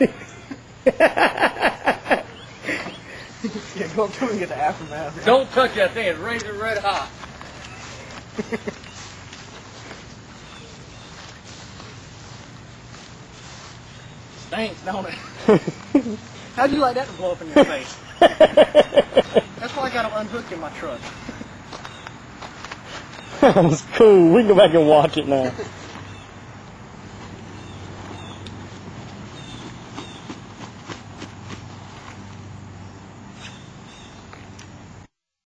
Yeah, go up to him and get the aftermath. Don't touch that thing. It's razor red hot. Stinks, don't it? How'd you like that to blow up in your face? That's why I got them unhooked in my truck. That was cool. We can go back and watch it now.